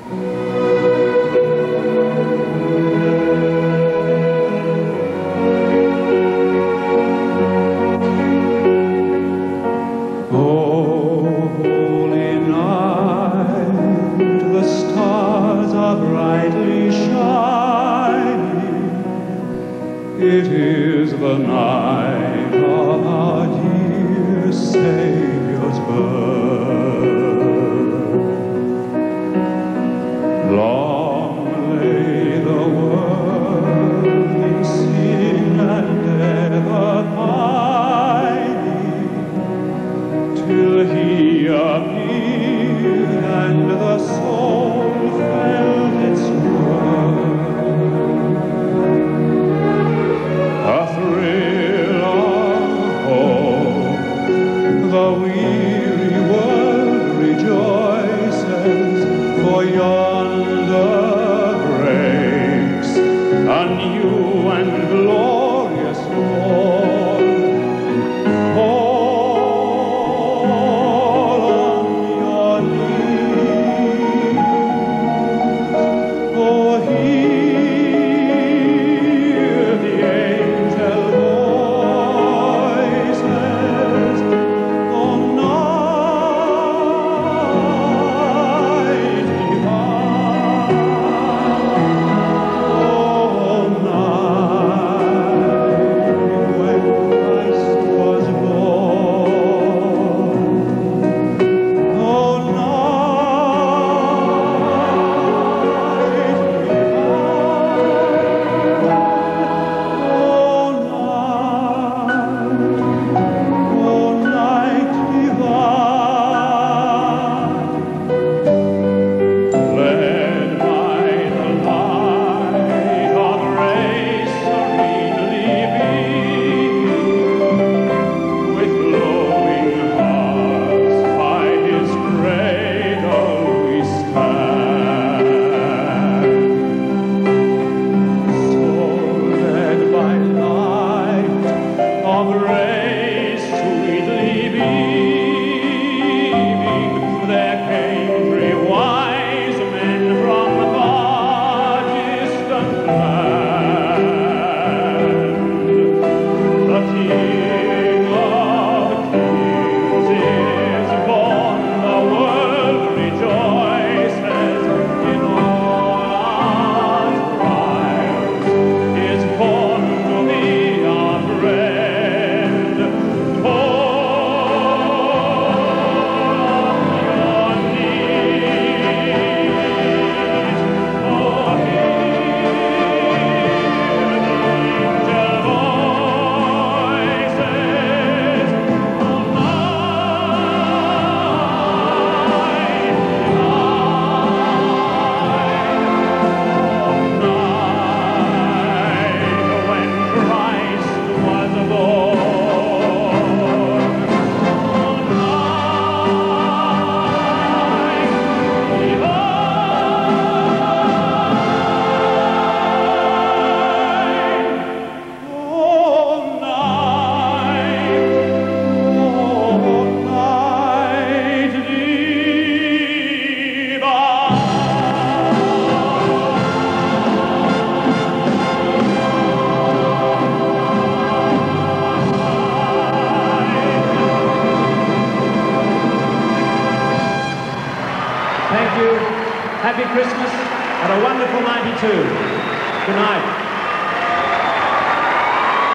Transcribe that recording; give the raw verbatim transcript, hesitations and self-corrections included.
It is the night of our dear Savior's birth. Long lay the world in sin and ever pining, till He appeared and the soul felt its worth. The weary world rejoices, for yonder breaks a new and glorious morn. Fall on your knees, oh, hear the angel voices. Thank you. Happy Christmas and a wonderful ninety-two. Good night.